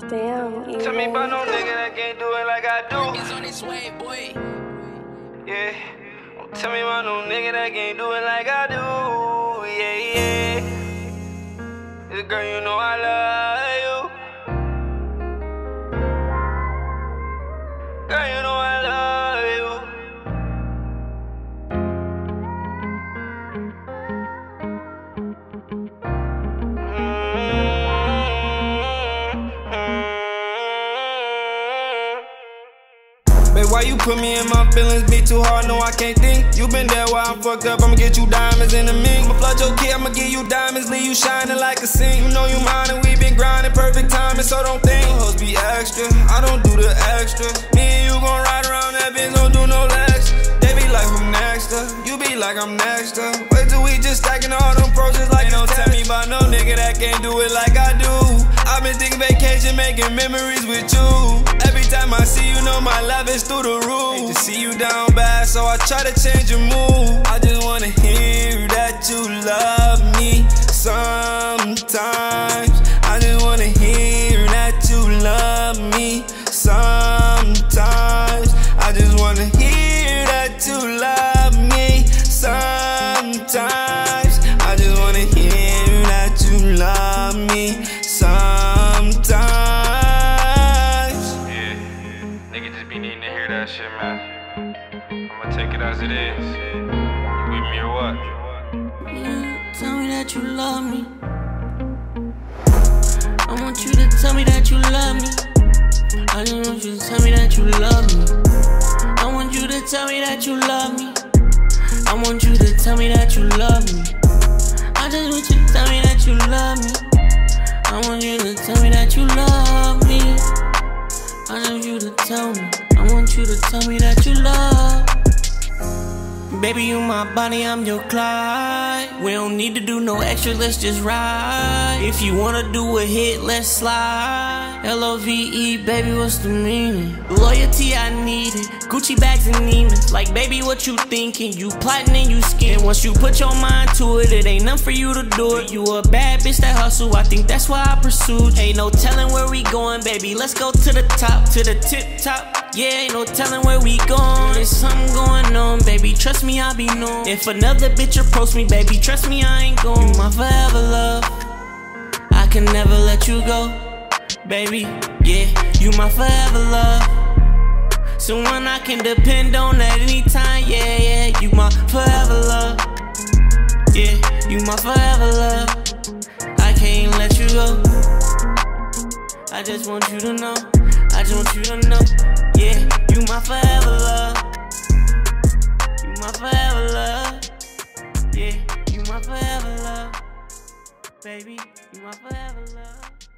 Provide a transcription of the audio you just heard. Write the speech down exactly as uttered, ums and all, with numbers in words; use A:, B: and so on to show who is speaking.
A: Damn, even.
B: Tell me about no nigga that can't do it like I do.
C: It's on its way, boy.
B: Yeah. Don't tell me about no nigga that can't do it like I do. Yeah, yeah. This girl, you know I love you. Girl, you know I love you. Babe, why you put me in my feelings? Be too hard, no I can't think. You been there while I'm fucked up, I'ma get you diamonds in the mink. I'ma flood your kid, I'ma give you diamonds, leave you shining like a sink. You know you mine and we been grinding, perfect timing, so don't think. Hoes be extra, I don't do the extra. Me and you gon' ride around that bitch, don't do no lex. They be like, who next up? You be like, I'm next up. Wait till we just stacking all them pros like don't tell me about no nigga that can't do it like I do. I've been taking vacation, making memories with you. Every time I see you, know my love is through the roof. Hate to see you down bad, so I try to change your mood. I just wanna hear that you love me sometimes. I just wanna hear that you love me sometimes. I just wanna hear that you love me sometimes. I just wanna hear that you love me sometimes. Yeah, nigga just be needing to hear that shit, man. I'ma take it as it is. You with me or what?
D: Yeah, tell me that you love me. I want you to tell me that you love me. I just want you to tell me that you love me. I want you to tell me that you love me. I want you to tell me that you love me. I just want you to tell me that you love me. I want you to tell me that you love me. I want you to tell me. I want you to tell me that you love. Baby, you my body, I'm your Clyde. We don't need to do no extra, let's just ride. If you wanna do a hit, let's slide. L O V E, baby, what's the meaning? Loyalty, I need it. Gucci bags and Neiman's. Like, baby, what you thinking? You plotting and you scheming. Once you put your mind to it, it ain't nothing for you to do it. You a bad bitch that hustle, I think that's why I pursued. Ain't no telling where we going, baby, let's go to the top, to the tip top. Yeah, ain't no telling where we going. There's something going on, baby, trust me, I'll be known. If another bitch approach me, baby, trust me, I ain't going. You my forever love, I can never let you go. Baby, yeah, you my forever love, someone I can depend on at any time. Yeah, yeah, you my forever love. Yeah, you my forever love, I can't let you go. I just want you to know, I just want you to know. Yeah, you my forever love. You my forever love. Yeah, you my forever love. Baby, you my forever love.